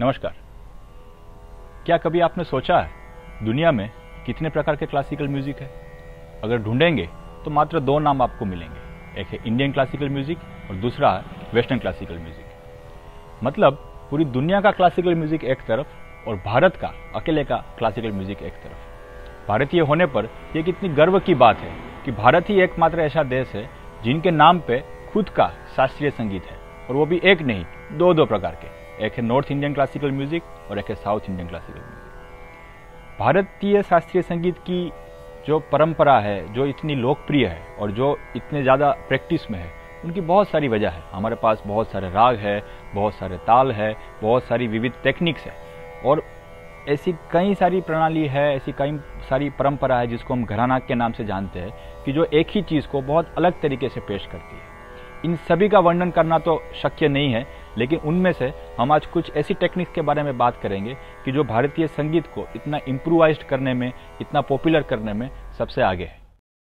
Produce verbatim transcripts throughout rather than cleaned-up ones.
नमस्कार। क्या कभी आपने सोचा है दुनिया में कितने प्रकार के क्लासिकल म्यूजिक है? अगर ढूंढेंगे तो मात्र दो नाम आपको मिलेंगे, एक है इंडियन क्लासिकल म्यूजिक और दूसरा है वेस्टर्न क्लासिकल म्यूजिक। मतलब पूरी दुनिया का क्लासिकल म्यूजिक एक तरफ और भारत का अकेले का क्लासिकल म्यूजिक एक तरफ। भारतीय होने पर यह कितनी गर्व की बात है कि भारत ही एकमात्र ऐसा देश है जिनके नाम पे खुद का शास्त्रीय संगीत है, और वो भी एक नहीं, दो दो प्रकार के। एक है नॉर्थ इंडियन क्लासिकल म्यूजिक और एक है साउथ इंडियन क्लासिकल म्यूजिक। भारतीय शास्त्रीय संगीत की जो परंपरा है, जो इतनी लोकप्रिय है और जो इतने ज़्यादा प्रैक्टिस में है, उनकी बहुत सारी वजह है। हमारे पास बहुत सारे राग है, बहुत सारे ताल है, बहुत सारी विविध टेक्निक्स है और ऐसी कई सारी प्रणाली है, ऐसी कई सारी परंपरा है जिसको हम घराना के नाम से जानते हैं, कि जो एक ही चीज़ को बहुत अलग तरीके से पेश करती है। इन सभी का वर्णन करना तो शक्य नहीं है, लेकिन उनमें से हम आज कुछ ऐसी टेक्निक्स के बारे में बात करेंगे कि जो भारतीय संगीत को इतना इम्प्रूवाइज्ड करने में, इतना पॉपुलर करने में सबसे आगे है।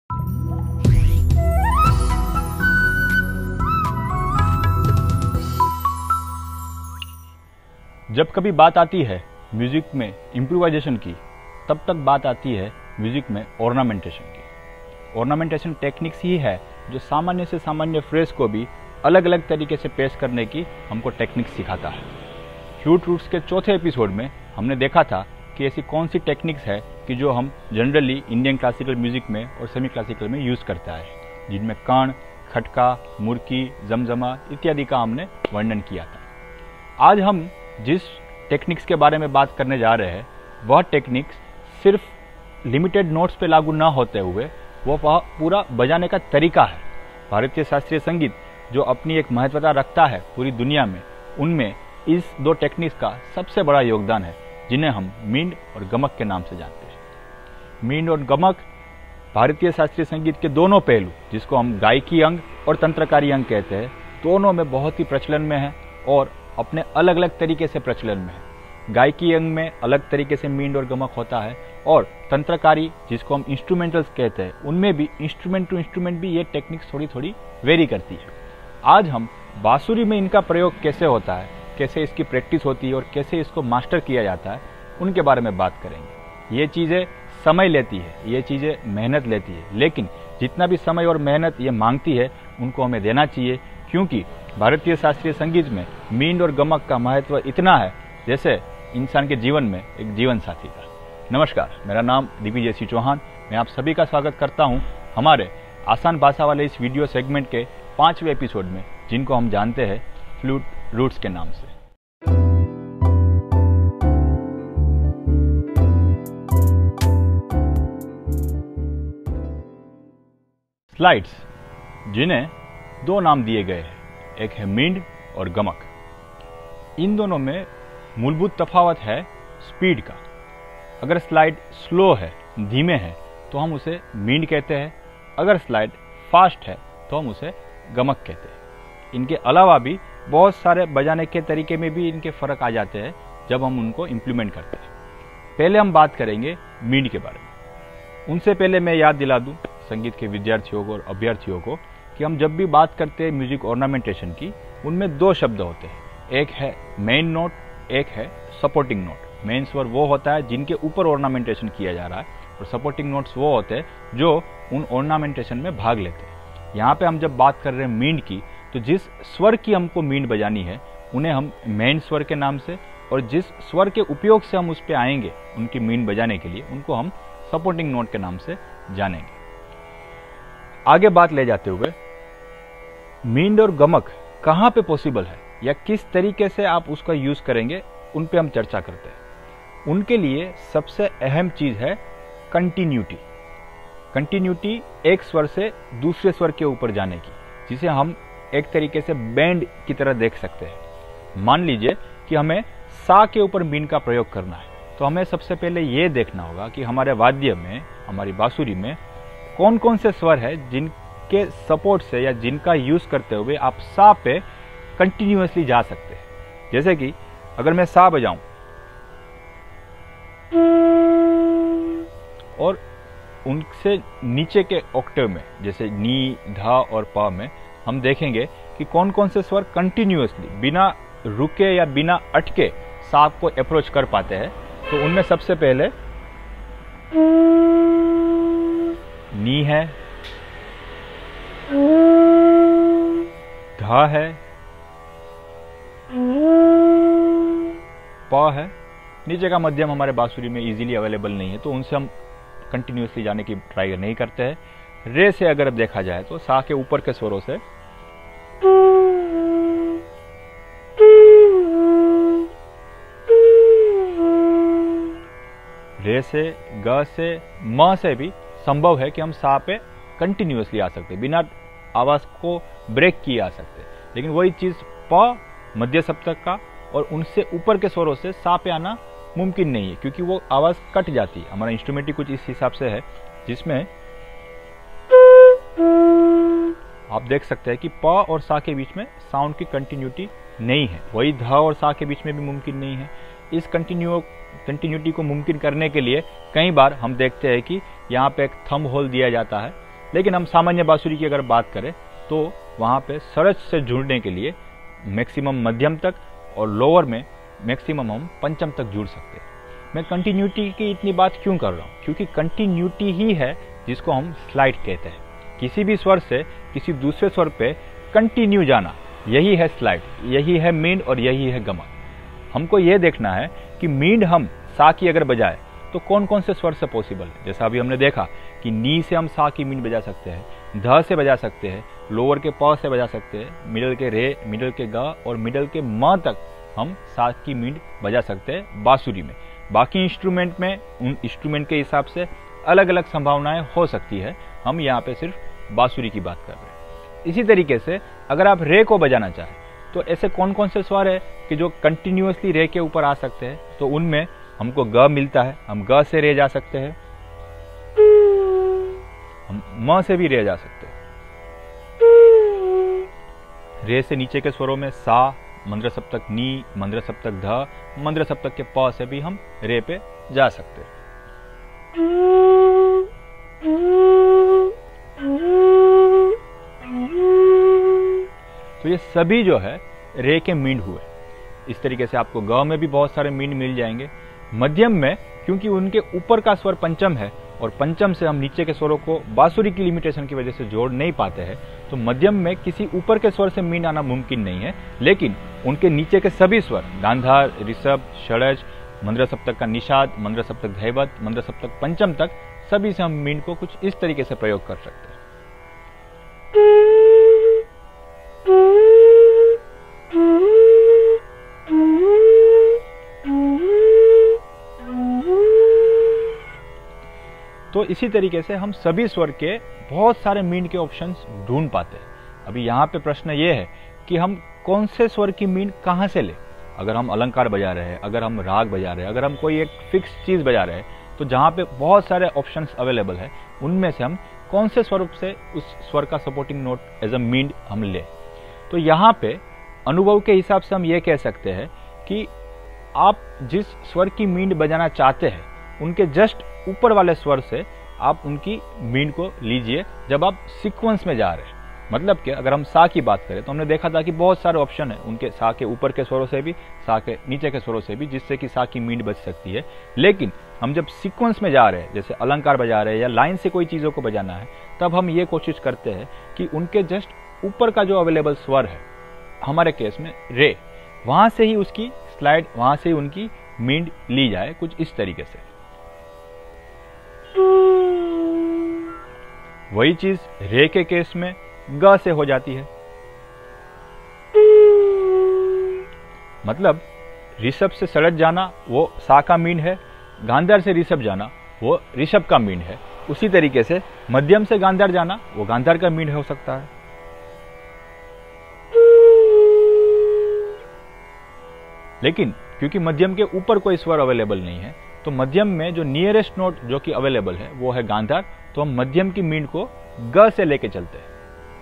जब कभी बात आती है म्यूजिक में इम्प्रूवाइजेशन की, तब तक बात आती है म्यूजिक में ऑर्नामेंटेशन की। ऑर्नामेंटेशन टेक्निक्स ही है जो सामान्य से सामान्य फ्रेज को भी अलग अलग तरीके से पेश करने की हमको टेक्निक्स सिखाता है। फ्लूट रूट्स के चौथे एपिसोड में हमने देखा था कि ऐसी कौन सी टेक्निक्स है कि जो हम जनरली इंडियन क्लासिकल म्यूजिक में और सेमी क्लासिकल में यूज़ करता है, जिनमें कर्ण, खटका, मुर्की, जमजमा इत्यादि का हमने वर्णन किया था। आज हम जिस टेक्निक्स के बारे में बात करने जा रहे हैं, वह टेक्निक्स सिर्फ लिमिटेड नोट्स पे लागू ना होते हुए वो वह पूरा बजाने का तरीका है। भारतीय शास्त्रीय संगीत जो अपनी एक महत्वता रखता है पूरी दुनिया में, उनमें इस दो टेक्निक्स का सबसे बड़ा योगदान है, जिन्हें हम मींड और गमक के नाम से जानते हैं। मींड और गमक भारतीय शास्त्रीय संगीत के दोनों पहलू, जिसको हम गायकी अंग और तंत्रकारी अंग कहते हैं, दोनों में बहुत ही प्रचलन में है और अपने अलग अलग तरीके से प्रचलन में है। गायकी अंग में अलग तरीके से मींड और गमक होता है, और तंत्रकारी जिसको हम इंस्ट्रूमेंटल्स कहते हैं, उनमें भी इंस्ट्रूमेंट टू इंस्ट्रूमेंट भी ये टेक्निक्स थोड़ी थोड़ी वेरी करती है। आज हम बांसुरी में इनका प्रयोग कैसे होता है, कैसे इसकी प्रैक्टिस होती है और कैसे इसको मास्टर किया जाता है, उनके बारे में बात करेंगे। ये चीज़ें समय लेती है, ये चीज़ें मेहनत लेती है, लेकिन जितना भी समय और मेहनत ये मांगती है उनको हमें देना चाहिए, क्योंकि भारतीय शास्त्रीय संगीत में मींड और गमक का महत्व इतना है जैसे इंसान के जीवन में एक जीवन साथी का। नमस्कार, मेरा नाम दिग्विजय सिंह चौहान। मैं आप सभी का स्वागत करता हूं हमारे आसान भाषा वाले इस वीडियो सेगमेंट के पांचवें एपिसोड में, जिनको हम जानते हैं फ्लूट रूट्स के नाम से। स्लाइड्स, जिन्हें दो नाम दिए गए हैं, एक है मींड और गमक। इन दोनों में मूलभूत तफावत है स्पीड का। अगर स्लाइड स्लो है, धीमे है, तो हम उसे मींड कहते हैं। अगर स्लाइड फास्ट है तो हम उसे गमक कहते हैं। इनके अलावा भी बहुत सारे बजाने के तरीके में भी इनके फ़र्क आ जाते हैं जब हम उनको इम्प्लीमेंट करते हैं। पहले हम बात करेंगे मींड के बारे में। उनसे पहले मैं याद दिला दूं संगीत के विद्यार्थियों को और अभ्यर्थियों को कि हम जब भी बात करते हैं म्यूजिक ऑर्नामेंटेशन की, उनमें दो शब्द होते हैं, एक है मेन नोट, एक है सपोर्टिंग नोट। मेन स्वर वो होता है जिनके ऊपर ऑर्नामेंटेशन किया जा रहा है, और सपोर्टिंग नोट्स वो होते हैं जो उन ऑर्नामेंटेशन में भाग लेते हैं। यहाँ पे हम जब बात कर रहे हैं मींड की, तो जिस स्वर की हमको मींड बजानी है उन्हें हम मेन स्वर के नाम से, और जिस स्वर के उपयोग से हम उस पर आएंगे उनकी मींड बजाने के लिए, उनको हम सपोर्टिंग नोट के नाम से जानेंगे। आगे बात ले जाते हुए, मींड और गमक कहाँ पे पॉसिबल है या किस तरीके से आप उसका यूज करेंगे, उन पे हम चर्चा करते हैं। उनके लिए सबसे अहम चीज है कंटिन्यूटी। कंटिन्यूटी एक स्वर से दूसरे स्वर के ऊपर जाने की, जिसे हम एक तरीके से बैंड की तरह देख सकते हैं। मान लीजिए कि हमें सा के ऊपर मींड का प्रयोग करना है, तो हमें सबसे पहले ये देखना होगा कि हमारे वाद्य में, हमारी बांसुरी में कौन कौन से स्वर है जिनके सपोर्ट से या जिनका यूज करते हुए आप सा पे कंटिन्यूअसली जा सकते हैं। जैसे कि अगर मैं सा बजाऊं और उनसे नीचे के ऑक्टेव में, जैसे नी, धा और पा में, हम देखेंगे कि कौन कौन से स्वर कंटिन्यूअसली बिना रुके या बिना अटके सा को अप्रोच कर पाते हैं। तो उनमें सबसे पहले नी है, धा है, प है। नीचे का मध्यम हमारे बांसुरी में इजीली अवेलेबल नहीं है, तो उनसे हम कंटिन्यूसली जाने की ट्राई नहीं करते हैं। रे से अगर देखा जाए तो सा के ऊपर के स्वरों से रे से, ग से, म से भी संभव है कि हम सा पे कंटिन्यूसली आ सकते, बिना आवाज को ब्रेक किए आ सकते। लेकिन वही चीज प मध्य सप्तक का और उनसे ऊपर के स्वरों से सा पे आना मुमकिन नहीं है, क्योंकि वो आवाज कट जाती है। हमारा इंस्ट्रूमेंट ही कुछ इस हिसाब से है, जिसमें आप देख सकते हैं कि प और सा के बीच में साउंड की कंटिन्यूटी नहीं है। वही ध और सा के बीच में भी मुमकिन नहीं है। इस कंटिन्यू कंटिन्यूटी को मुमकिन करने के लिए कई बार हम देखते हैं कि यहाँ पे एक थंब होल दिया जाता है। लेकिन हम सामान्य बांसुरी की अगर बात करें तो वहाँ पे सरस से जुड़ने के लिए मैक्सिमम मध्यम तक और लोअर में मैक्सिमम हम पंचम तक जुड़ सकते हैं। मैं कंटिन्यूटी की इतनी बात क्यों कर रहा हूँ? क्योंकि कंटिन्यूटी ही है जिसको हम स्लाइड कहते हैं। किसी भी स्वर से किसी दूसरे स्वर पे कंटिन्यू जाना, यही है स्लाइड, यही है मींड और यही है गमक। हमको ये देखना है कि मींड हम सा की अगर बजाए तो कौन कौन से स्वर से पॉसिबल है। जैसा अभी हमने देखा कि नी से हम सा की मींड बजा सकते हैं, ध से बजा सकते हैं, लोअर के प से बजा सकते हैं, मिडल के रे, मिडल के ग और मिडल के म तक हम सा की मींड बजा सकते हैं बांसुरी में। बाकी इंस्ट्रूमेंट में उन इंस्ट्रूमेंट के हिसाब से अलग अलग संभावनाएं हो सकती है। हम यहाँ पे सिर्फ बांसुरी की बात कर रहे हैं। इसी तरीके से अगर आप रे को बजाना चाहें तो ऐसे कौन कौन से स्वर है कि जो कंटिन्यूअसली रे के ऊपर आ सकते हैं, तो उनमें हमको ग मिलता है। हम ग से रे जा सकते हैं, हम म से भी रे जा सकते हैं। रे से नीचे के स्वरों में सा, मंद्र सप्तक नी, मंद्र सप्तक ध, मंद्र सप्तक के प से भी हम रे पे जा सकते हैं। तो ये सभी जो है रे के मींड हुए। इस तरीके से आपको ग में भी बहुत सारे मींड मिल जाएंगे। मध्यम में क्योंकि उनके ऊपर का स्वर पंचम है और पंचम से हम नीचे के स्वरों को बांसुरी की लिमिटेशन की वजह से जोड़ नहीं पाते हैं, तो मध्यम में किसी ऊपर के स्वर से मींड आना मुमकिन नहीं है। लेकिन उनके नीचे के सभी स्वर गांधार, ऋषभ, षडज, मंद्र सप्तक का निषाद, मंद्र सप्तक धैवत, मंद्र सप्तक पंचम तक सभी से हम मींड को कुछ इस तरीके से प्रयोग कर सकते हैं। तो इसी तरीके से हम सभी स्वर के बहुत सारे मींड के ऑप्शंस ढूंढ पाते हैं। अभी यहाँ पे प्रश्न ये है कि हम कौन से स्वर की मींड कहाँ से लें। अगर हम अलंकार बजा रहे हैं, अगर हम राग बजा रहे हैं, अगर हम कोई एक फिक्स चीज बजा रहे हैं, तो जहाँ पे बहुत सारे ऑप्शंस अवेलेबल है, उनमें से हम कौन से स्वरूप से उस स्वर का supporting note as a meend हम लें। तो यहाँ पे अनुभव के हिसाब से हम ये कह सकते हैं कि आप जिस स्वर की मींड बजाना चाहते हैं उनके जस्ट ऊपर वाले स्वर से आप उनकी मींड को लीजिए जब आप सीक्वेंस में जा रहे हैं। मतलब कि अगर हम सा की बात करें तो हमने देखा था कि बहुत सारे ऑप्शन है उनके, सा के ऊपर के स्वरों से भी, सा के नीचे के स्वरों से भी, जिससे कि सा की मींड बज सकती है। लेकिन हम जब सीक्वेंस में जा रहे हैं, जैसे अलंकार बजा रहे हैं या लाइन से कोई चीज़ों को बजाना है, तब हम ये कोशिश करते हैं कि उनके जस्ट ऊपर का जो अवेलेबल स्वर है, हमारे केस में रे, वहां से ही उसकी स्लाइड, वहां से ही उनकी मींड ली जाए कुछ इस तरीके से। वही चीज रे के केस में ग से हो जाती है। मतलब ऋषभ से षडज जाना वो सा का मींड है, गांधार से ऋषभ जाना वो ऋषभ का मींड है। उसी तरीके से मध्यम से गांधार जाना वो गांधार का मींड हो सकता है। लेकिन क्योंकि मध्यम के ऊपर कोई स्वर अवेलेबल नहीं है, तो मध्यम में जो नियरेस्ट नोट जो कि अवेलेबल है वो है गांधार, तो हम मध्यम की मींड को ग से लेके चलते हैं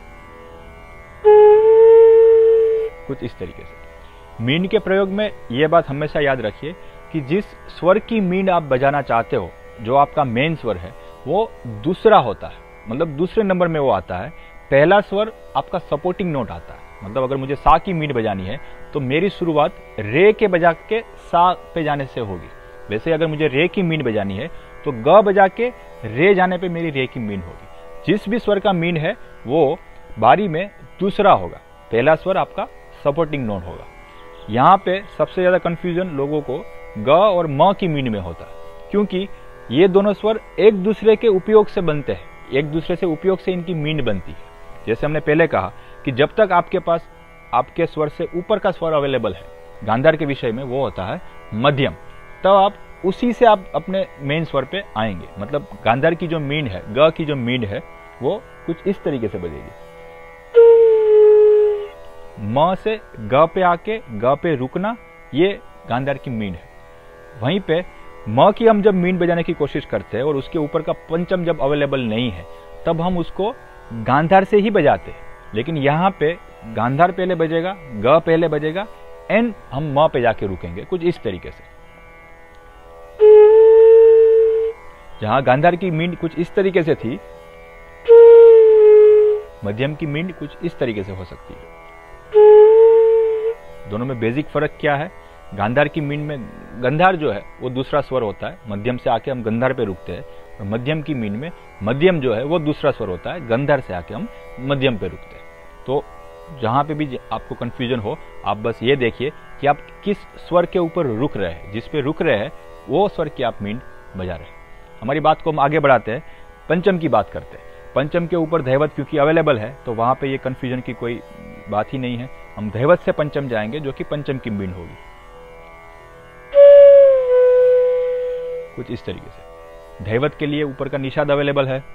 कुछ इस तरीके से। मींड के प्रयोग में यह बात हमेशा याद रखिए कि जिस स्वर की मींड आप बजाना चाहते हो, जो आपका मेन स्वर है, वो दूसरा होता है, मतलब दूसरे नंबर में वो आता है। पहला स्वर आपका सपोर्टिंग नोट आता है। मतलब अगर मुझे सा की मीट बजानी है तो मेरी शुरुआत रे के बजा के सा पे जाने से होगी। वैसे अगर मुझे रे की मीन बजानी है तो ग बजा के रे जाने पे मेरी रे की मीन होगी। जिस भी स्वर का मीन है वो बारी में दूसरा होगा, पहला स्वर आपका सपोर्टिंग नोट होगा। यहाँ पे सबसे ज़्यादा कंफ्यूजन लोगों को ग और म की मीन में होता है, क्योंकि ये दोनों स्वर एक दूसरे के उपयोग से बनते हैं, एक दूसरे से उपयोग से इनकी मीन बनती है। जैसे हमने पहले कहा कि जब तक आपके पास आपके स्वर से ऊपर का स्वर अवेलेबल है गांधार के विषय में, वो होता है मध्यम, तब तो आप उसी से आप अपने मेन स्वर पे आएंगे। मतलब गांधार की जो मीन है, ग की जो मीन है, वो कुछ इस तरीके से बजेगी। म से ग पे आके ग पे रुकना, ये गांधार की मीन है। वहीं पे म की हम जब मीन बजाने की कोशिश करते हैं और उसके ऊपर का पंचम जब अवेलेबल नहीं है, तब हम उसको गांधार से ही बजाते हैं। लेकिन यहाँ पे गांधार पहले बजेगा, ग पहले बजेगा, एंड हम म पे जाके रुकेंगे कुछ इस तरीके से। जहां गांधार की मीन कुछ इस तरीके से थी, मध्यम की मीन कुछ इस तरीके से हो सकती है। दोनों में बेसिक फर्क क्या है? गांधार की मीन में गंधार जो है वो दूसरा स्वर होता है, मध्यम से आके हम गंधार पे रुकते हैं, और मध्यम की मीन में मध्यम जो है वो दूसरा स्वर होता है, गंधार से आके हम मध्यम पे रुकते हैं। तो जहां पे भी आपको कंफ्यूजन हो, आप बस ये देखिए कि आप किस स्वर के ऊपर रुक रहे हैं, जिस पे रुक रहे हैं वो स्वर की आप मीन बजा रहे हैं। हमारी बात को हम आगे बढ़ाते हैं, पंचम की बात करते हैं। पंचम के ऊपर धैवत क्योंकि अवेलेबल है, तो वहां पे ये कंफ्यूजन की कोई बात ही नहीं है। हम धैवत से पंचम जाएंगे, जो कि पंचम की मीन होगी कुछ इस तरीके से। धैवत के लिए ऊपर का निषाद अवेलेबल है,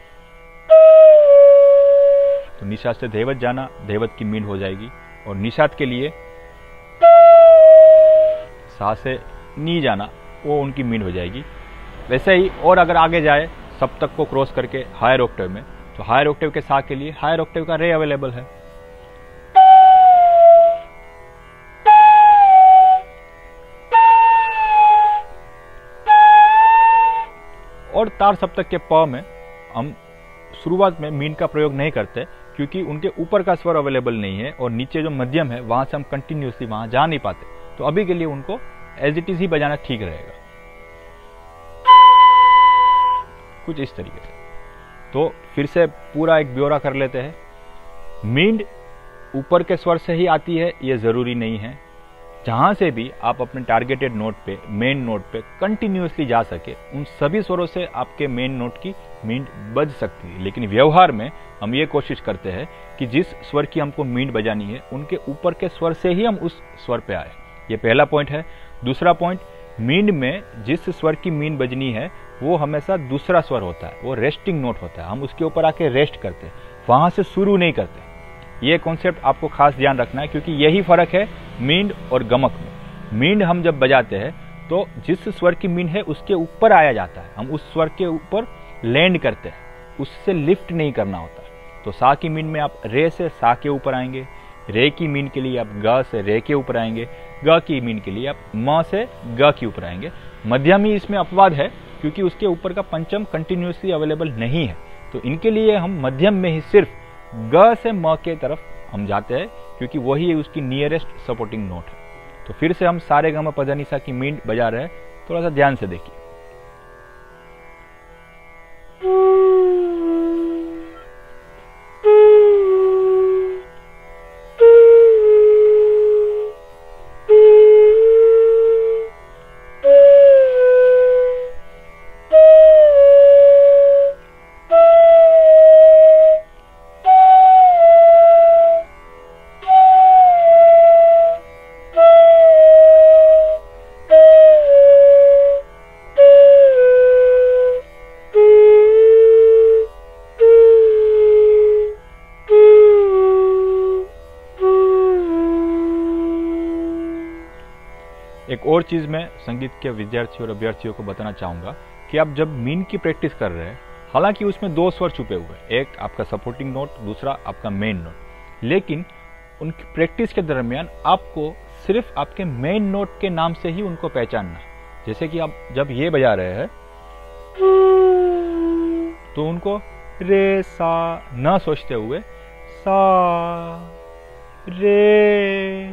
तो निषाद से धैवत जाना धैवत की मीन हो जाएगी। और निषाद के लिए सा से नी जाना, वो उनकी मीन हो जाएगी। वैसे ही और अगर आगे जाए सप्तक को क्रॉस करके हायर ऑक्टेव में, तो हायर ऑक्टेव के सा के लिए हायर ऑक्टेव का रे अवेलेबल है। और तार सप्तक के प में हम शुरुआत में मीन का प्रयोग नहीं करते, क्योंकि उनके ऊपर का स्वर अवेलेबल नहीं है और नीचे जो मध्यम है वहां से हम कंटिन्यूसली वहां जा नहीं पाते। तो अभी के लिए उनको एज इट इज ही बजाना ठीक रहेगा कुछ इस तरीके से। तो फिर से पूरा एक ब्यौरा कर लेते हैं। मींड ऊपर के स्वर से ही आती है ये जरूरी नहीं है। जहां से भी आप अपने टारगेटेड नोट पे, मेन नोट पे कंटिन्यूसली जा सके, उन सभी स्वरों से आपके मेन नोट की मींड बज सकती है। लेकिन व्यवहार में हम ये कोशिश करते हैं कि जिस स्वर की हमको मींड बजानी है, उनके ऊपर के स्वर से ही हम उस स्वर पे आए। ये पहला पॉइंट है। दूसरा पॉइंट, मींड में जिस स्वर की मींड बजनी है वो हमेशा दूसरा स्वर होता है, वो रेस्टिंग नोट होता है। हम उसके ऊपर आके रेस्ट करते हैं, वहां से शुरू नहीं करते। ये कॉन्सेप्ट आपको खास ध्यान रखना है, क्योंकि यही फर्क है मींड और गमक में। मींड हम जब बजाते हैं तो जिस स्वर की मींड है उसके ऊपर आया जाता है, हम उस स्वर के ऊपर लैंड करते हैं, उससे लिफ्ट नहीं करना होता। तो सा की मींड में आप रे से सा के ऊपर आएंगे, रे की मींड के लिए आप ग से रे के ऊपर आएंगे, ग की मींड के लिए आप म से ग के ऊपर आएंगे। मध्यम ही इसमें अपवाद है, क्योंकि उसके ऊपर का पंचम कंटिन्यूसली अवेलेबल नहीं है। तो इनके लिए हम मध्यम में ही सिर्फ ग से म के तरफ हम जाते हैं, क्योंकि वही उसकी नियरेस्ट सपोर्टिंग नोट है। तो फिर से हम सारे ग म प ध नि सा की मींड बजा रहे हैं, थोड़ा सा ध्यान से देखिए। एक और चीज़ मैं संगीत के विद्यार्थियों और अभ्यर्थियों को बताना चाहूँगा कि आप जब मीन की प्रैक्टिस कर रहे हैं, हालांकि उसमें दो स्वर छुपे हुए हैं, एक आपका सपोर्टिंग नोट, दूसरा आपका मेन नोट। लेकिन उनकी प्रैक्टिस के दरमियान आपको सिर्फ आपके मेन नोट के नाम से ही उनको पहचानना है। जैसे कि आप जब ये बजा रहे हैं तो उनको रे सा न सोचते हुए सा रे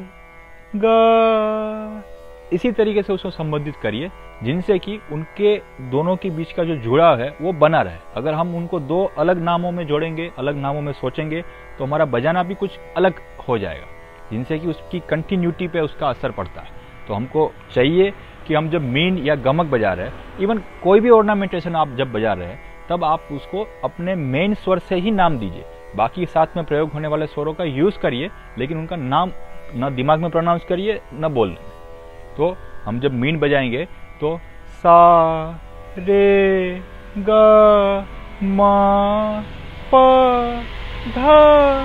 गा, इसी तरीके से उसको संबोधित करिए जिनसे कि उनके दोनों के बीच का जो जुड़ाव है वो बना रहे। अगर हम उनको दो अलग नामों में जोड़ेंगे, अलग नामों में सोचेंगे, तो हमारा बजाना भी कुछ अलग हो जाएगा, जिनसे कि उसकी कंटिन्यूटी पे उसका असर पड़ता है। तो हमको चाहिए कि हम जब मीन या गमक बजा रहे हैं, इवन कोई भी ऑर्नामेंटेशन आप जब बजा रहे हैं, तब आप उसको अपने मेन स्वर से ही नाम दीजिए। बाकी साथ में प्रयोग होने वाले स्वरों का यूज करिए, लेकिन उनका नाम न दिमाग में प्रोनाउंस करिए न बोलने में। तो हम जब मीन बजाएंगे तो सा रे गा मा पा धा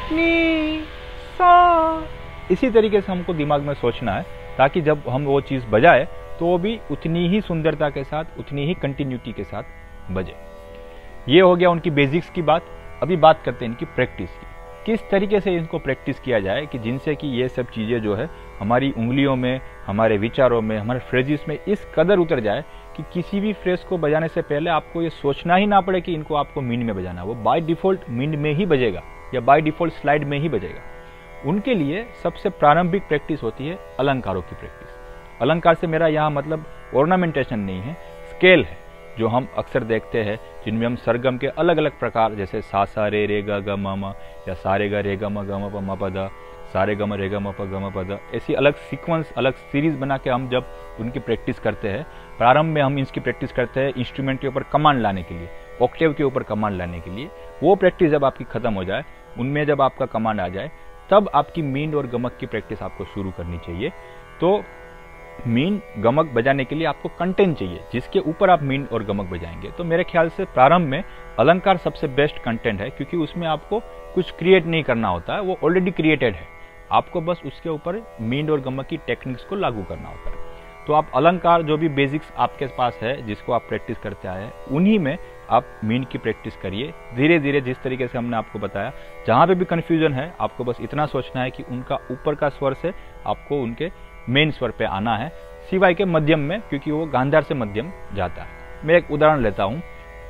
नी सा, इसी तरीके से हमको दिमाग में सोचना है, ताकि जब हम वो चीज़ बजाए तो वो भी उतनी ही सुंदरता के साथ, उतनी ही कंटिन्यूटी के साथ बजे। ये हो गया उनकी बेसिक्स की बात। अभी बात करते हैं इनकी प्रैक्टिस की, किस तरीके से इनको प्रैक्टिस किया जाए कि जिनसे कि ये सब चीज़ें जो है हमारी उंगलियों में, हमारे विचारों में, हमारे फ्रेजेस में इस कदर उतर जाए कि किसी भी फ्रेज को बजाने से पहले आपको ये सोचना ही ना पड़े कि इनको आपको मीन में बजाना, वो बाय डिफॉल्ट मीन में ही बजेगा या बाय डिफॉल्ट स्लाइड में ही बजेगा। उनके लिए सबसे प्रारंभिक प्रैक्टिस होती है अलंकारों की प्रैक्टिस। अलंकार से मेरा यहाँ मतलब ऑर्नामेंटेशन नहीं है, स्केल है, जो हम अक्सर देखते हैं, जिनमें हम सरगम के अलग अलग प्रकार, जैसे सा सा रे रे गा गा मा मा, या सारे गा रे गा मा गा मा पा मा पा दा, सारे गा मा रे गा मा पा गा मा पा दा, ऐसी अलग सीक्वेंस, अलग सीरीज बना के हम जब उनकी प्रैक्टिस करते हैं। प्रारंभ में हम इसकी प्रैक्टिस करते हैं इंस्ट्रूमेंट के ऊपर कमांड लाने के लिए, ऑक्टेव के ऊपर कमांड लाने के लिए। वो प्रैक्टिस जब आपकी खत्म हो जाए, उनमें जब आपका कमांड आ जाए, तब आपकी मीन और गमक की प्रैक्टिस आपको शुरू करनी चाहिए। तो मीन गमक बजाने के लिए आपको कंटेंट चाहिए जिसके ऊपर आप मीन और गमक बजाएंगे। तो मेरे ख्याल से प्रारंभ में अलंकार सबसे बेस्ट कंटेंट है, क्योंकि उसमें आपको कुछ क्रिएट नहीं करना होता है, वो ऑलरेडी क्रिएटेड है, आपको बस उसके ऊपर मीन और गमक की टेक्निक्स को लागू करना होता है। तो आप अलंकार जो भी बेसिक्स आपके पास है, जिसको आप प्रैक्टिस करते आए हैं, उन्हीं में आप मीन की प्रैक्टिस करिए धीरे धीरे, जिस तरीके से हमने आपको बताया। जहाँ पे भी कन्फ्यूजन है, आपको बस इतना सोचना है कि उनका ऊपर का स्वर से आपको उनके मेन स्वर पे आना है, सिवाय के मध्यम में, क्योंकि वो गांधार से मध्यम जाता है। मैं एक उदाहरण लेता हूँ,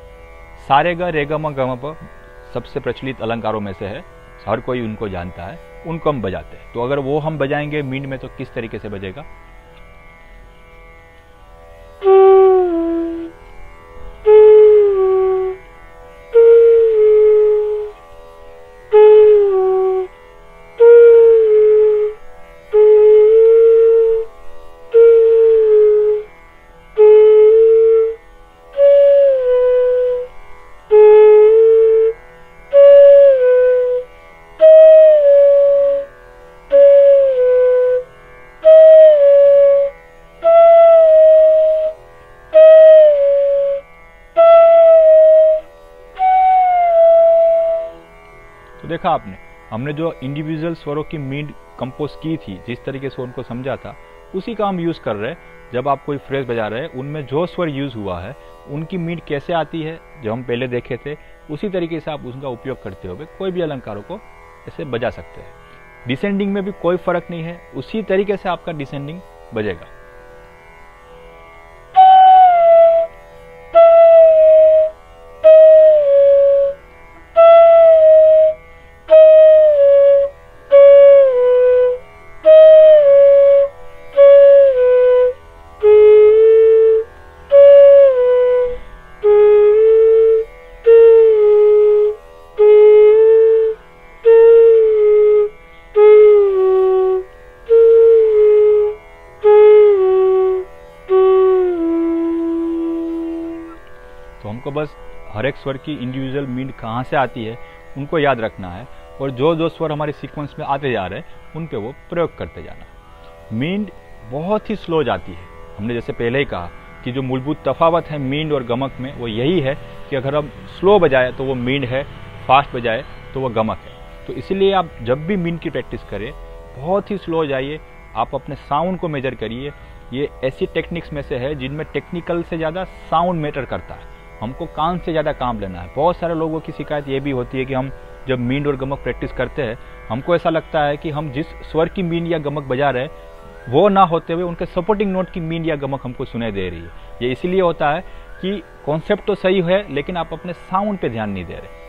सारे गा रे गा मा गा मा पा सबसे प्रचलित अलंकारों में से है, हर कोई उनको जानता है, उनको हम बजाते हैं। तो अगर वो हम बजाएंगे मीन में तो किस तरीके से बजेगा। देखा आपने, हमने जो इंडिविजुअल स्वरों की मीन कंपोज की थी, जिस तरीके से उनको समझा था, उसी का हम यूज कर रहे हैं। जब आप कोई फ्रेज बजा रहे हैं, उनमें जो स्वर यूज हुआ है, उनकी मीन कैसे आती है, जो हम पहले देखे थे, उसी तरीके से आप उसका उपयोग करते हुए कोई भी अलंकारों को ऐसे बजा सकते हैं। डिसेंडिंग में भी कोई फर्क नहीं है, उसी तरीके से आपका डिसेंडिंग बजेगा। तो हमको बस हर एक स्वर की इंडिविजुअल मीन कहाँ से आती है उनको याद रखना है, और जो जो स्वर हमारे सीक्वेंस में आते जा रहे हैं उन पे वो प्रयोग करते जाना है। मीन बहुत ही स्लो जाती है। हमने जैसे पहले ही कहा कि जो मूलभूत तफावत है मीन और गमक में, वो यही है कि अगर हम स्लो बजाए तो वो मीन है, फास्ट बजाए तो वो गमक है। तो इसीलिए आप जब भी मीन की प्रैक्टिस करें, बहुत ही स्लो जाइए, आप अपने साउंड को मेजर करिए। ये ऐसी टेक्निक्स में से है जिनमें टेक्निकल से ज़्यादा साउंड मैटर करता है। हमको कान से ज़्यादा काम लेना है। बहुत सारे लोगों की शिकायत ये भी होती है कि हम जब मीन और गमक प्रैक्टिस करते हैं, हमको ऐसा लगता है कि हम जिस स्वर की मीन या गमक बजा रहे हैं वो ना होते हुए उनके सपोर्टिंग नोट की मीन या गमक हमको सुनाई दे रही है। ये इसीलिए होता है कि कॉन्सेप्ट तो सही है, लेकिन आप अपने साउंड पे ध्यान नहीं दे रहे।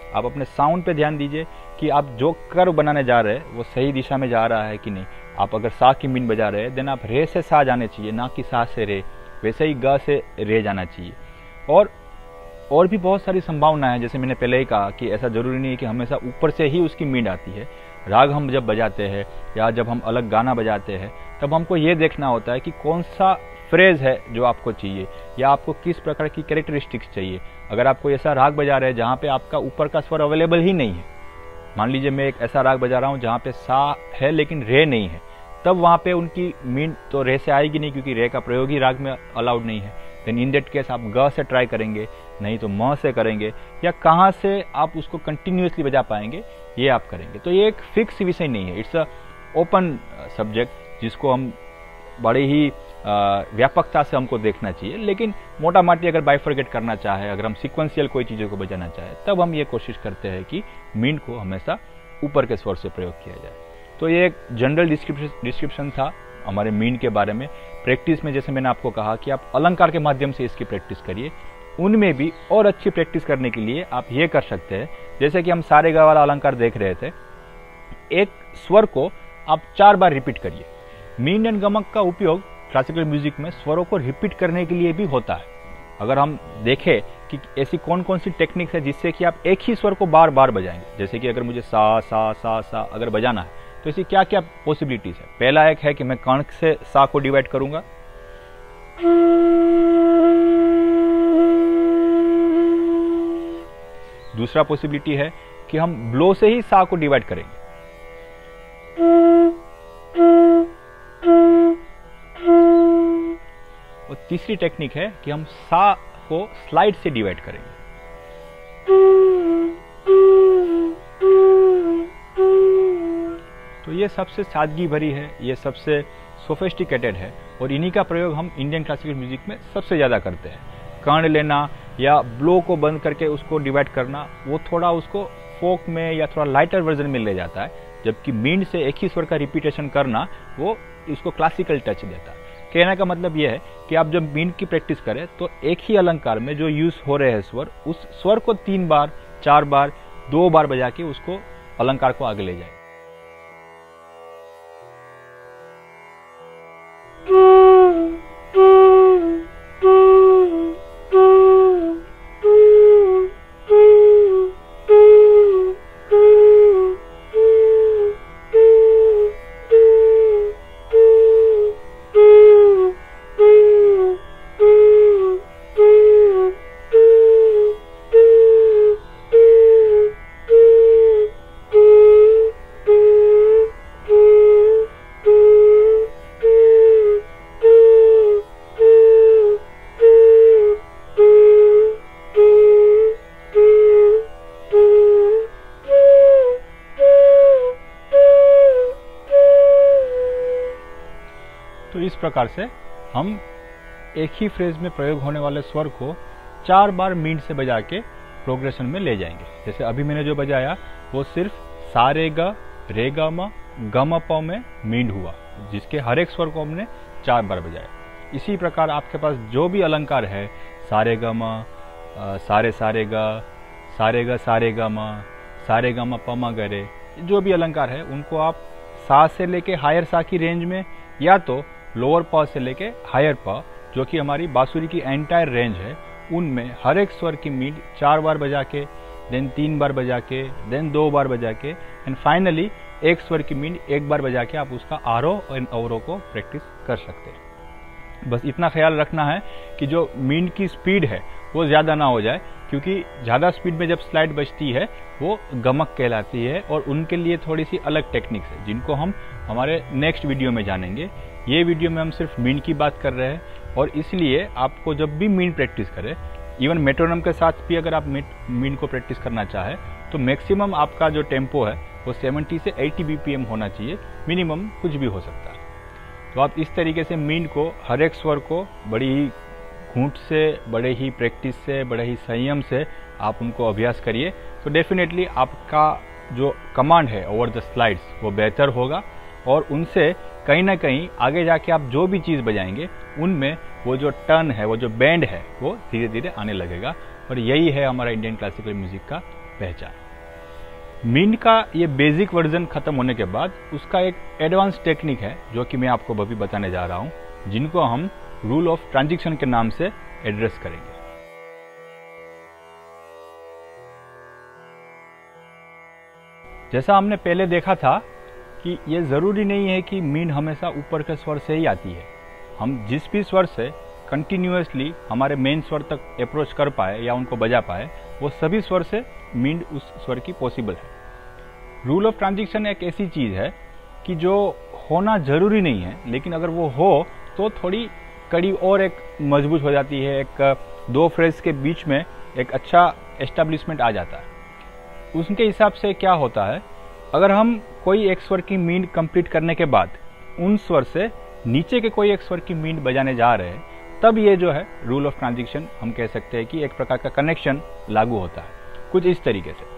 आप अपने साउंड पे ध्यान दीजिए कि आप जो कर्व बनाने जा रहे हैं वो सही दिशा में जा रहा है कि नहीं। आप अगर सा की मीन बजा रहे हैं देन आप रे से सा जाने चाहिए, ना कि सा से रे। वैसे ही ग से रे जाना चाहिए। और और भी बहुत सारी संभावना है, जैसे मैंने पहले ही कहा कि ऐसा जरूरी नहीं है कि हमेशा ऊपर से ही उसकी मीन आती है। राग हम जब बजाते हैं या जब हम अलग गाना बजाते हैं तब हमको ये देखना होता है कि कौन सा फ्रेज है जो आपको चाहिए या आपको किस प्रकार की कैरेक्टरिस्टिक्स चाहिए। अगर आपको ऐसा राग बजा रहे हैं जहाँ पे आपका ऊपर का स्वर अवेलेबल ही नहीं है, मान लीजिए मैं एक ऐसा राग बजा रहा हूँ जहाँ पे सा है लेकिन रे नहीं है, तब वहाँ पे उनकी मीन तो रे से आएगी नहीं, क्योंकि रे का प्रयोग ही राग में अलाउड नहीं है। देन इन दैट केस आप ग से ट्राई करेंगे, नहीं तो म से करेंगे, या कहाँ से आप उसको कंटिन्यूसली बजा पाएंगे ये आप करेंगे। तो ये एक फिक्स विषय नहीं है, इट्स अ ओपन सब्जेक्ट जिसको हम बड़े ही व्यापकता से हमको देखना चाहिए। लेकिन मोटा माटी अगर बाइफरगेट करना चाहे, अगर हम सिक्वेंशियल कोई चीज़ों को बजाना चाहे, तब हम ये कोशिश करते हैं कि मीन को हमेशा ऊपर के स्वर से प्रयोग किया जाए। तो ये एक जनरल डिस्क्रिप्शन था हमारे मीन के बारे में। प्रैक्टिस में जैसे मैंने आपको कहा कि आप अलंकार के माध्यम से इसकी प्रैक्टिस करिए। उनमें भी और अच्छी प्रैक्टिस करने के लिए आप ये कर सकते हैं, जैसे कि हम सारे गा वाला अलंकार देख रहे थे, एक स्वर को आप चार बार रिपीट करिए। मीन एंड गमक का उपयोग क्लासिकल म्यूजिक में स्वरों को रिपीट करने के लिए भी होता है। अगर हम देखें कि ऐसी कौन कौन सी टेक्निक्स है जिससे कि आप एक ही स्वर को बार बार बजाएंगे, जैसे कि अगर मुझे सा सा सा सा अगर बजाना है तो ऐसी क्या क्या पॉसिबिलिटीज है। पहला एक है कि मैं कण से सा को डिवाइड करूंगा, दूसरा पॉसिबिलिटी है कि हम ब्लो से ही सा को डिवाइड करेंगे, और तीसरी टेक्निक है कि हम सा को स्लाइड से डिवाइड करेंगे। तो ये सबसे सादगी भरी है, ये सबसे सोफिस्टिकेटेड है, और इन्हीं का प्रयोग हम इंडियन क्लासिकल म्यूजिक में सबसे ज़्यादा करते हैं। कर्ण लेना या ब्लो को बंद करके उसको डिवाइड करना, वो थोड़ा उसको फोक में या थोड़ा लाइटर वर्जन में ले जाता है, जबकि मीन से एक ही स्वर का रिपीटेशन करना वो इसको क्लासिकल टच देता है। कहने का मतलब यह है कि आप जब मीन की प्रैक्टिस करें तो एक ही अलंकार में जो यूज हो रहे हैं स्वर, उस स्वर को तीन बार, चार बार, दो बार बजा के उसको अलंकार को आगे ले जाए। तो इस प्रकार से हम एक ही फ्रेज में प्रयोग होने वाले स्वर को चार बार मीन से बजा के प्रोग्रेशन में ले जाएंगे। जैसे अभी मैंने जो बजाया वो सिर्फ सा रे ग रे ग म ग म प में मींड हुआ, जिसके हर एक स्वर को हमने चार बार बजाया। इसी प्रकार आपके पास जो भी अलंकार है, सारे ग म, सारे सारे ग, सारे ग सारे ग म, सारे ग म प म ग रे, जो भी अलंकार है उनको आप सा से लेके हायर सा की रेंज में, या तो लोअर प से लेके हायर प, जो कि हमारी बांसुरी की एंटायर रेंज है, उनमें हर एक स्वर की मीड चार बार बजा के, देन तीन बार बजा के, देन दो बार बजा के, एंड फाइनली एक स्वर की मीड एक बार बजा के आप उसका आरोह और अवरोह को प्रैक्टिस कर सकते हैं। बस इतना ख्याल रखना है कि जो मीड की स्पीड है वो ज़्यादा ना हो जाए, क्योंकि ज़्यादा स्पीड में जब स्लाइड बजती है वो गमक कहलाती है, और उनके लिए थोड़ी सी अलग टेक्निक्स है जिनको हम हमारे नेक्स्ट वीडियो में जानेंगे। ये वीडियो में हम सिर्फ मीन की बात कर रहे हैं, और इसलिए आपको जब भी मीन प्रैक्टिस करें, इवन मेट्रोनम के साथ भी अगर आप मीन को प्रैक्टिस करना चाहें, तो मैक्सिमम आपका जो टेम्पो है वो सत्तर से अस्सी बीपीएम होना चाहिए, मिनिमम कुछ भी हो सकता है। तो आप इस तरीके से मीन को, हर एक स्वर को बड़ी ही घूंट से, बड़े ही प्रैक्टिस से, बड़े ही संयम से आप उनको अभ्यास करिए, तो डेफिनेटली आपका जो कमांड है ओवर द स्लाइड्स वो बेहतर होगा, और उनसे कहीं ना कहीं आगे जाके आप जो भी चीज़ बजाएंगे उनमें वो जो टर्न है, वो जो बैंड है, वो धीरे धीरे आने लगेगा। और यही है हमारा इंडियन क्लासिकल म्यूजिक का पहचान। मींड का ये बेसिक वर्जन खत्म होने के बाद उसका एक एडवांस टेक्निक है जो कि मैं आपको अभी बताने जा रहा हूं, जिनको हम रूल ऑफ ट्रांजिशन के नाम से एड्रेस करेंगे। जैसा हमने पहले देखा था कि ये जरूरी नहीं है कि मींड हमेशा ऊपर के स्वर से ही आती है। हम जिस भी स्वर से कंटिन्यूअसली हमारे मेन स्वर तक अप्रोच कर पाए या उनको बजा पाए, वो सभी स्वर से मींड उस स्वर की पॉसिबल है। रूल ऑफ ट्रांजिशन एक ऐसी चीज है कि जो होना जरूरी नहीं है, लेकिन अगर वो हो तो थोड़ी कड़ी और एक मजबूत हो जाती है। एक दो फ्रेज के बीच में एक अच्छा एस्टेब्लिशमेंट आ जाता है। उसके हिसाब से क्या होता है, अगर हम कोई एक स्वर की मींड कंप्लीट करने के बाद उन स्वर से नीचे के कोई एक स्वर की मींड बजाने जा रहे हैं, तब ये जो है रूल ऑफ ट्रांजिशन हम कह सकते हैं कि एक प्रकार का कनेक्शन लागू होता है, कुछ इस तरीके से।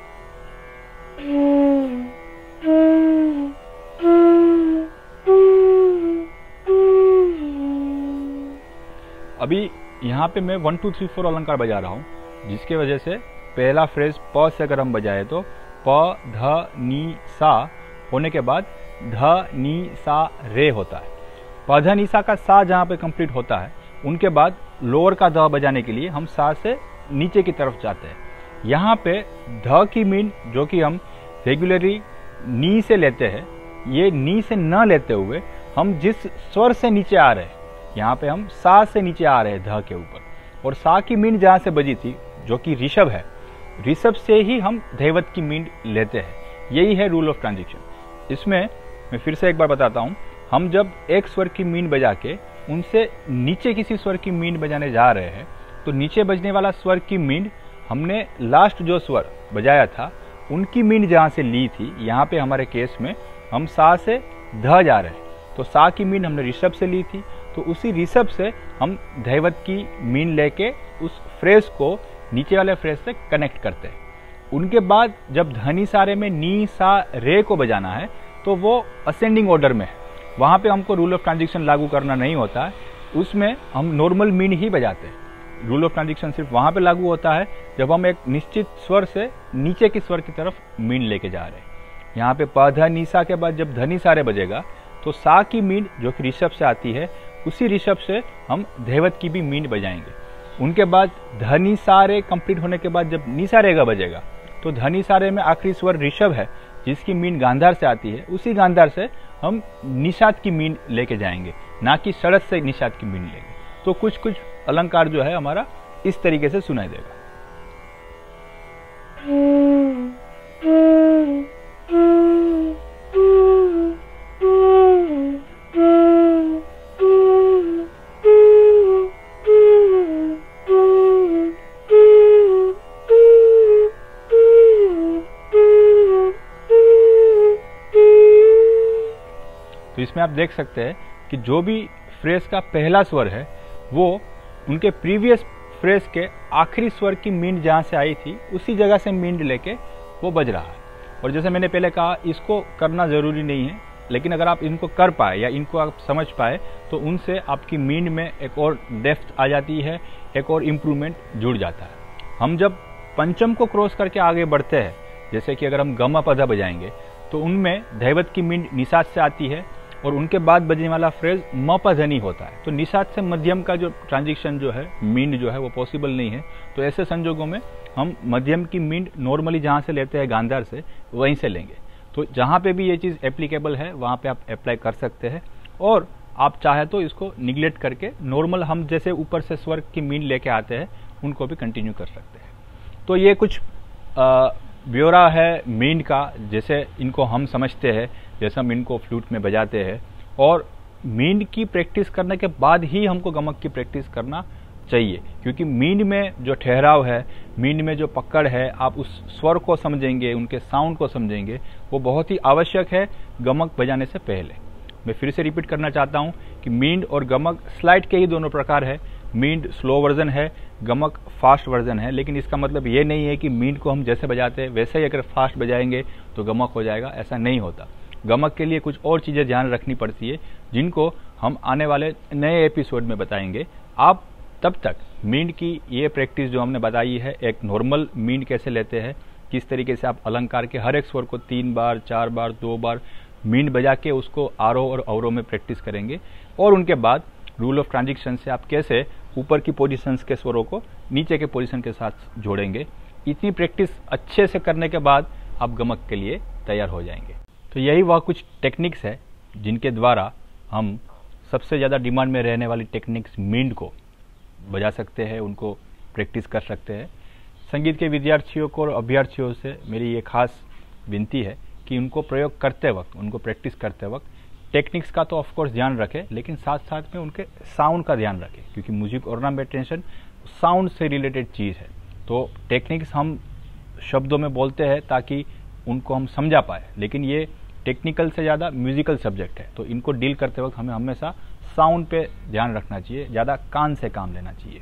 अभी यहाँ पे मैं वन टू थ्री फोर अलंकार बजा रहा हूँ, जिसके वजह से पहला फ्रेज प से अगर हम बजाए तो प ध नी सा होने के बाद ध नी सा रे होता है। प ध नी सा का सा जहाँ पे कंप्लीट होता है, उनके बाद लोअर का ध बजाने के लिए हम सा से नीचे की तरफ जाते हैं। यहाँ पे ध की मीन जो कि हम रेगुलरली नी से लेते हैं, ये नी से न लेते हुए हम जिस स्वर से नीचे आ रहे हैं, यहाँ पे हम सा से नीचे आ रहे हैं ध के ऊपर, और सा की मीन जहाँ से बजी थी जो कि ऋषभ है, ऋषभ से ही हम धैवत की मींड लेते हैं। यही है रूल ऑफ ट्रांजिशन। इसमें मैं फिर से एक बार बताता हूँ, हम जब एक स्वर की मींड बजा के उनसे नीचे किसी स्वर की मींड बजाने जा रहे हैं, तो नीचे बजने वाला स्वर की मींड हमने लास्ट जो स्वर बजाया था उनकी मींड जहाँ से ली थी, यहाँ पे हमारे केस में हम सा से ध जा रहे हैं, तो सा की मींड हमने ऋषभ से ली थी, तो उसी ऋषभ से हम धैवत की मींड लेके उस फ्रेज को नीचे वाले फ्रेज से कनेक्ट करते हैं। उनके बाद जब धनी सारे में नी सा रे को बजाना है तो वो असेंडिंग ऑर्डर में है, वहाँ पे हमको रूल ऑफ ट्रांजिशन लागू करना नहीं होता है, उसमें हम नॉर्मल मीन ही बजाते हैं। रूल ऑफ ट्रांजिशन सिर्फ वहाँ पे लागू होता है जब हम एक निश्चित स्वर से नीचे के स्वर की तरफ मीन लेके जा रहे हैं। यहाँ पे प ध नी सा के बाद जब धनी सारे बजेगा तो सा की मीन जो कि ऋषभ से आती है, उसी ऋषभ से हम धैवत की भी मीन बजाएंगे। उनके बाद धनी सारे कंप्लीट होने के बाद जब नी सारे का बजेगा तो धनी सारे में आखिरी स्वर ऋषभ है जिसकी मीन गांधार से आती है, उसी गांधार से हम निषाद की मीन लेके जाएंगे, ना कि षड़त से निषाद की मीन लेंगे। तो कुछ कुछ अलंकार जो है हमारा इस तरीके से सुनाई देगा। तो इसमें आप देख सकते हैं कि जो भी फ्रेज का पहला स्वर है वो उनके प्रीवियस फ्रेज के आखिरी स्वर की मींड जहाँ से आई थी उसी जगह से मींड लेके वो बज रहा है। और जैसे मैंने पहले कहा, इसको करना ज़रूरी नहीं है, लेकिन अगर आप इनको कर पाए या इनको आप समझ पाए तो उनसे आपकी मींड में एक और डेप्थ आ जाती है, एक और इम्प्रूवमेंट जुड़ जाता है। हम जब पंचम को क्रॉस करके आगे बढ़ते हैं, जैसे कि अगर हम गमा पधा बजाएंगे तो उनमें धैवत की मींड निषाद से आती है और उनके बाद बजने वाला फ्रेज म प धनी होता है। तो निषाद से मध्यम का जो ट्रांजिशन जो है मींड जो है वो पॉसिबल नहीं है। तो ऐसे संजोगों में हम मध्यम की मींड नॉर्मली जहाँ से लेते हैं गांधार से, वहीं से लेंगे। तो जहाँ पे भी ये चीज़ एप्लीकेबल है वहाँ पे आप अप्लाई कर सकते हैं, और आप चाहे तो इसको निगलेक्ट करके नॉर्मल हम जैसे ऊपर से स्वर की मींड लेके आते हैं उनको भी कंटिन्यू कर सकते हैं। तो ये कुछ आ, ब्यौरा है मींड का, जैसे इनको हम समझते हैं, जैसे हम इनको फ्लूट में बजाते हैं। और मींड की प्रैक्टिस करने के बाद ही हमको गमक की प्रैक्टिस करना चाहिए, क्योंकि मींड में जो ठहराव है, मींड में जो पकड़ है, आप उस स्वर को समझेंगे, उनके साउंड को समझेंगे, वो बहुत ही आवश्यक है गमक बजाने से पहले। मैं फिर से रिपीट करना चाहता हूँ कि मींड और गमक स्लाइड के ही दोनों प्रकार है। मींड स्लो वर्जन है, गमक फास्ट वर्जन है, लेकिन इसका मतलब ये नहीं है कि मींड को हम जैसे बजाते हैं वैसे ही अगर फास्ट बजाएंगे तो गमक हो जाएगा, ऐसा नहीं होता। गमक के लिए कुछ और चीज़ें ध्यान रखनी पड़ती है जिनको हम आने वाले नए एपिसोड में बताएंगे। आप तब तक मींड की ये प्रैक्टिस जो हमने बताई है, एक नॉर्मल मींड कैसे लेते हैं, किस तरीके से आप अलंकार के हर एक स्वर को तीन बार, चार बार, दो बार मींड बजा के उसको आरोह और अवरोह में प्रैक्टिस करेंगे, और उनके बाद रूल ऑफ ट्रांजिशन से आप कैसे ऊपर की पोजीशंस के स्वरों को नीचे के पोजीशन के साथ जोड़ेंगे। इतनी प्रैक्टिस अच्छे से करने के बाद आप गमक के लिए तैयार हो जाएंगे। तो यही वह कुछ टेक्निक्स है जिनके द्वारा हम सबसे ज़्यादा डिमांड में रहने वाली टेक्निक्स मींड को बजा सकते हैं, उनको प्रैक्टिस कर सकते हैं। संगीत के विद्यार्थियों को और अभ्यर्थियों से मेरी ये खास विनती है कि उनको प्रयोग करते वक्त, उनको प्रैक्टिस करते वक्त टेक्निक्स का तो ऑफकोर्स ध्यान रखें, लेकिन साथ साथ में उनके साउंड का ध्यान रखें, क्योंकि म्यूजिक ऑर्नामेंटेशन साउंड से रिलेटेड चीज़ है। तो टेक्निक्स हम शब्दों में बोलते हैं ताकि उनको हम समझा पाए, लेकिन ये टेक्निकल से ज़्यादा म्यूजिकल सब्जेक्ट है। तो इनको डील करते वक्त हमें हमेशा साउंड पे ध्यान रखना चाहिए, ज़्यादा कान से काम लेना चाहिए।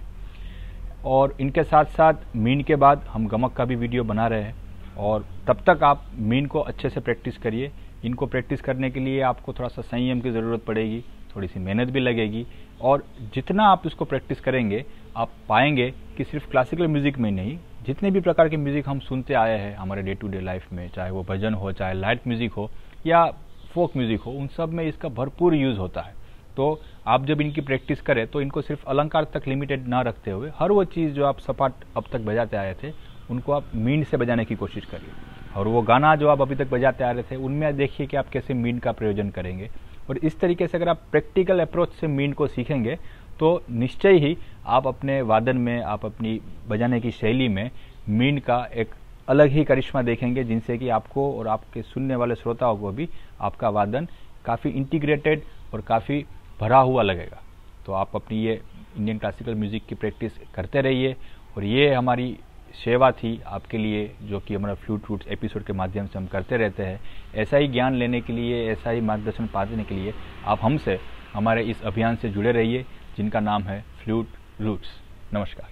और इनके साथ साथ मींड के बाद हम गमक का भी वीडियो बना रहे हैं, और तब तक आप मींड को अच्छे से प्रैक्टिस करिए। इनको प्रैक्टिस करने के लिए आपको थोड़ा सा संयम की ज़रूरत पड़ेगी, थोड़ी सी मेहनत भी लगेगी, और जितना आप इसको प्रैक्टिस करेंगे आप पाएंगे कि सिर्फ क्लासिकल म्यूज़िक में नहीं, जितने भी प्रकार के म्यूज़िक हम सुनते आए हैं हमारे डे टू डे लाइफ में, चाहे वो भजन हो, चाहे लाइट म्यूज़िक हो या फोक म्यूज़िक हो, उन सब में इसका भरपूर यूज़ होता है। तो आप जब इनकी प्रैक्टिस करें तो इनको सिर्फ अलंकार तक लिमिटेड ना रखते हुए हर वो चीज़ जो आप सपाट अब तक बजाते आए थे उनको आप मींड से बजाने की कोशिश करिए, और वो गाना जो आप अभी तक बजाते आ रहे थे उनमें देखिए कि आप कैसे मींड का प्रयोजन करेंगे। और इस तरीके से अगर आप प्रैक्टिकल अप्रोच से मींड को सीखेंगे तो निश्चय ही आप अपने वादन में, आप अपनी बजाने की शैली में मींड का एक अलग ही करिश्मा देखेंगे, जिनसे कि आपको और आपके सुनने वाले श्रोताओं को भी आपका वादन काफ़ी इंटीग्रेटेड और काफ़ी भरा हुआ लगेगा। तो आप अपनी ये इंडियन क्लासिकल म्यूज़िक की प्रैक्टिस करते रहिए, और ये हमारी सेवा थी आपके लिए जो कि हमारा फ्लूट रूट्स एपिसोड के माध्यम से हम करते रहते हैं। ऐसा ही ज्ञान लेने के लिए, ऐसा ही मार्गदर्शन पाने के लिए आप हमसे हमारे इस अभियान से जुड़े रहिए जिनका नाम है फ्लूट रूट्स। नमस्कार।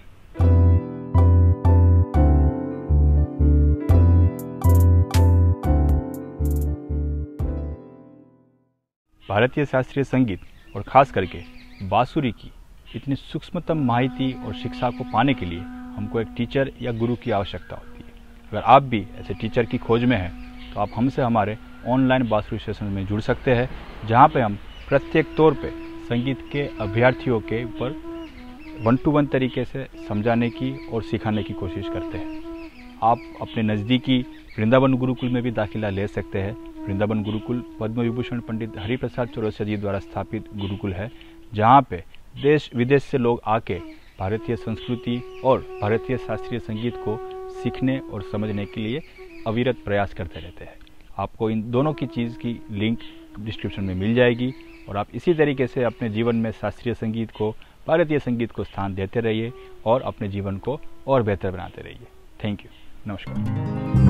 भारतीय शास्त्रीय संगीत और खास करके बांसुरी की इतनी सूक्ष्मतम माहिती और शिक्षा को पाने के लिए हमको एक टीचर या गुरु की आवश्यकता होती है। अगर आप भी ऐसे टीचर की खोज में हैं तो आप हमसे हमारे ऑनलाइन बांसुरी सेशन में जुड़ सकते हैं, जहां पे हम प्रत्येक तौर पे संगीत के अभ्यर्थियों के ऊपर वन टू वन तरीके से समझाने की और सिखाने की कोशिश करते हैं। आप अपने नज़दीकी वृंदावन गुरुकुल में भी दाखिला ले सकते हैं। वृंदावन गुरुकुल पद्म विभूषण पंडित हरिप्रसाद चौरसिया जी द्वारा स्थापित गुरुकुल है, जहाँ पे देश विदेश से लोग आके भारतीय संस्कृति और भारतीय शास्त्रीय संगीत को सीखने और समझने के लिए अविरत प्रयास करते रहते हैं। आपको इन दोनों की चीज़ की लिंक डिस्क्रिप्शन में मिल जाएगी, और आप इसी तरीके से अपने जीवन में शास्त्रीय संगीत को, भारतीय संगीत को स्थान देते रहिए और अपने जीवन को और बेहतर बनाते रहिए। Thank you. नमस्कार।